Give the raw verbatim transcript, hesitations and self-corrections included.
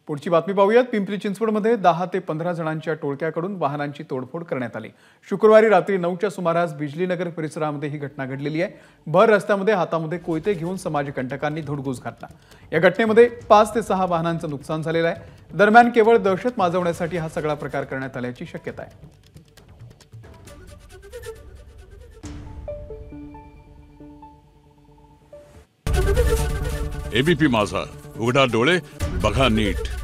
पुढची बातमी पाहूयात। पिंपरी चिंचवडमध्ये दहा ते पंधरा जणांच्या टोळक्याकडून वाहनांची तोडफोड करण्यात आली। शुक्रवारी रात्री नऊच्या सुमारास बिजलीनगर परिसरामध्ये ही घटना घडलेली आहे। भर रस्त्यामध्ये हातामध्ये कोयते घेऊन समाजकंटकांनी धुडगूस घातला। या घटनेमध्ये पाच ते सहा वाहनांचं नुकसान झालेलं आहे। दरम्यान केवळ दहशत माजवण्यासाठी हा सगळा प्रकार करण्यात आल्याची शक्यता आहे। एबीपी माझा, उघडा डोळे बघा नीट।